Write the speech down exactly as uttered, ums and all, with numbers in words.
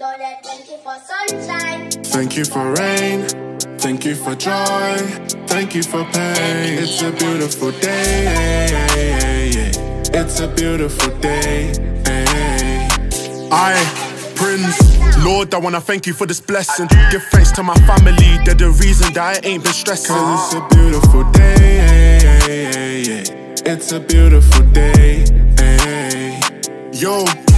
Lord, I thank you for sunshine. Thank you for rain. Thank you for joy. Thank you for pain. It's a beautiful day. It's a beautiful day. I, Prince, Lord, I wanna thank you for this blessing. Give thanks to my family, they're the reason that I ain't been stressing. Cause it's a beautiful day. It's a beautiful day. Yo.